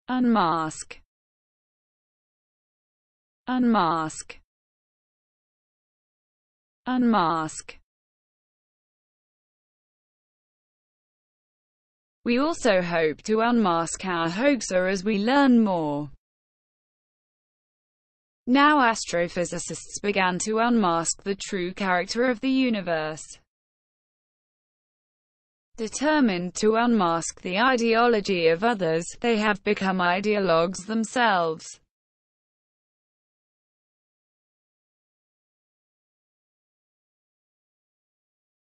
unmask, unmask, unmask. We also hope to unmask our hoaxer as we learn more. Now astrophysicists began to unmask the true character of the universe. Determined to unmask the ideology of others, they have become ideologues themselves.